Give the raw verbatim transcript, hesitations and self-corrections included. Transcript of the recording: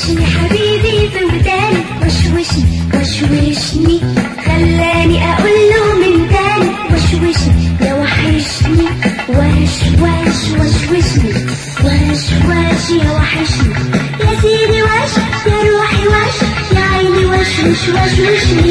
وشوشني حبيبي في وداني، وشوشني وشوشني خلاني اقول له من تاني، وشوشني يا وحشني، وش وش وشوشني، وش وش يا وحشني، يا سيدي وش يا روحي وش يا عيني، وش وش وشوشني.